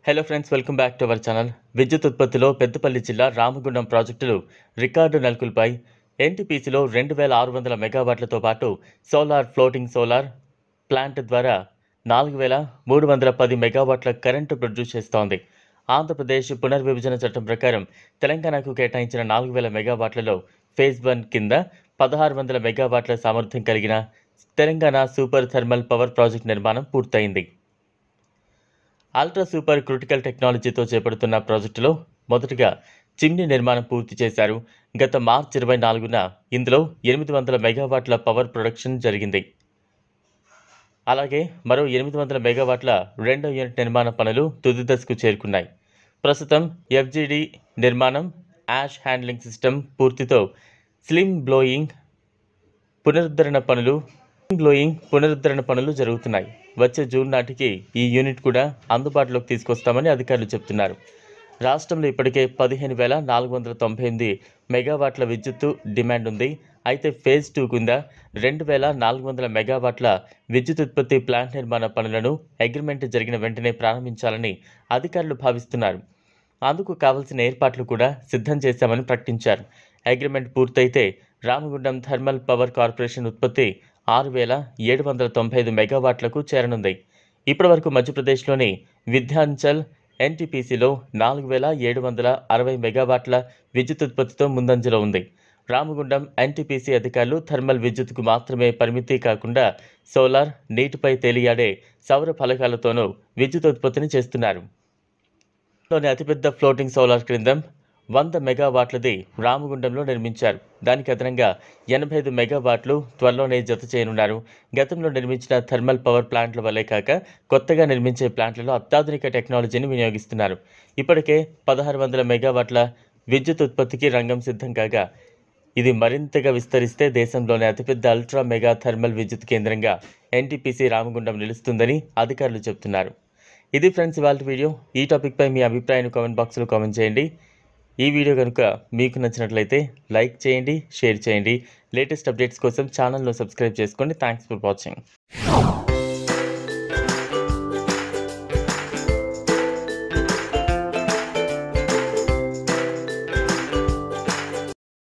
Hello friends, welcome back to our channel. విద్యుత్ ఉత్పత్తిలో పెద్దపల్లి జిల్లా రామగుండం ప్రాజెక్టులు రికార్డు నెలకొల్పాై. ఎన్టీపీసీలో 2600 మెగావాట్లతో పాటు ఫ్లోటింగ్ సోలార్ ప్లాంట్ ద్వారా 4310 మెగావాట్ల కరెంటు ప్రొడ్యూస్ చేస్తోంది. ఆంధ్రప్రదేశ్ పునర్విభజన చట్టం ప్రకారం తెలంగాణకు కేటాయించిన 4000 మెగావాట్లలో ఫేజ్ 1 కింద 1600 మెగావాట్ల సామర్థ్యం కలిగిన Telangana super thermal power project నిర్మాణం పూర్తయింది. అల్ట్రా సూపర్ క్రిటికల్ టెక్నాలజీతో చేపడుతున్న ప్రాజెక్టులో మొదటగా చిమ్నీ నిర్మాణం పూర్తి చేశారు. గత మార్చి 24న ఇందులో 800 మెగావాట్ల పవర్ ప్రొడక్షన్ జరిగింది. అలాగే మరో 800 మెగావాట్ల రెండో యూనిట్ నిర్మాణ పనులు తుది దశకు చేరుకున్నాయి. ప్రస్తుతం ఎఫ్జీడీ నిర్మాణం, యాష్ హ్యాండ్లింగ్ సిస్టమ్ పూర్తితో స్లిమ్ బ్లోయింగ్ పునరుద్ధరణ పనులు జరుగుతున్నాయి. వచ్చే జూన్ నాటికి ఈ యూనిట్ కూడా అందుబాటులోకి తీసుకొస్తామని అధికారులు చెబుతున్నారు. రాష్ట్రంలో ఇప్పటికే 15,498 మెగావాట్ల విద్యుత్తు డిమాండ్ ఉంది. అయితే ఫేజ్ 2 కింద 2,400 మెగావాట్ల విద్యుత్ ఉత్పత్తి ప్లాంట్ నిర్మాణ పనులను అగ్రిమెంట్ జరిగిన వెంటనే ప్రారంభించాలని అధికారులు భావిస్తున్నారు. అందుకు కావలసిన ఏర్పాట్లు కూడా సిద్ధం చేశామని ప్రకటించారు. అగ్రిమెంట్ పూర్తయితే రామగుండం థర్మల్ పవర్ కార్పొరేషన్ ఉత్పత్తి 6,795 మెగావాట్లకు చేరనుంది. ఇప్పటివరకు మధ్యప్రదేశ్లోని వింధ్యాచల్ ఎన్టీపీసీలో 4,760 మెగావాట్ల విద్యుత్ ఉత్పత్తితో ముందంజలో ఉంది. రామగుండం ఎన్టీపీసీ అధికారులు థర్మల్ విద్యుత్కు మాత్రమే పరిమితి కాకుండా సోలార్, నీటిపై తేలియాడే సౌర ఫలకాలతోనూ విద్యుత్ ఉత్పత్తిని చేస్తున్నారు. లోని అతిపెద్ద ఫ్లోటింగ్ సోలార్ కేంద్రం 100 మెగావాట్లది రామగుండంలో నిర్మించారు. దానికి అదనంగా 85 మెగావాట్లు త్వరలోనే జత చేయనున్నారు. గతంలో నిర్మించిన థర్మల్ పవర్ ప్లాంట్ల వల్లే కాక కొత్తగా నిర్మించే ప్లాంట్లలో అత్యాధునిక టెక్నాలజీని వినియోగిస్తున్నారు. ఇప్పటికే 1600 మెగావాట్ల విద్యుత్ ఉత్పత్తికి రంగం సిద్ధం కాగా ఇది మరింతగా విస్తరిస్తే దేశంలోనే అతిపెద్ద అల్ట్రా మెగా థర్మల్ విద్యుత్ కేంద్రంగా ఎన్టీపీసీ రామగుండం నిలుస్తుందని అధికారులు చెబుతున్నారు. ఇది ఫ్రెండ్స్ ఇవాల్టి వీడియో. ఈ టాపిక్పై మీ అభిప్రాయాన్ని కామెంట్ బాక్స్లో కామెంట్ చేయండి. ఈ వీడియో కనుక మీకు నచ్చినట్లయితే లైక్ చేయండి, షేర్ చేయండి. లేటెస్ట్ అప్డేట్స్ కోసం ఛానల్ను సబ్స్క్రైబ్ చేసుకోండి. Thanks for watching.